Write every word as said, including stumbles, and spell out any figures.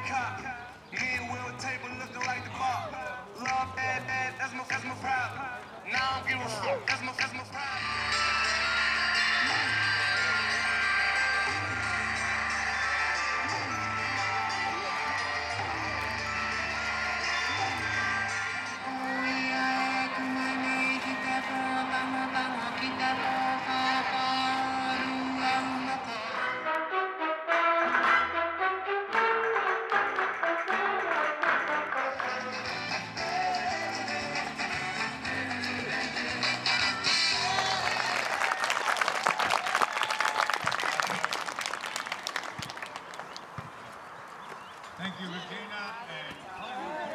cop. Me and Will table looking like the bar. Love bad, bad, that's my, that's my problem. Now I don't give a fuck, that's my, that's my problem. Thank you, Regina and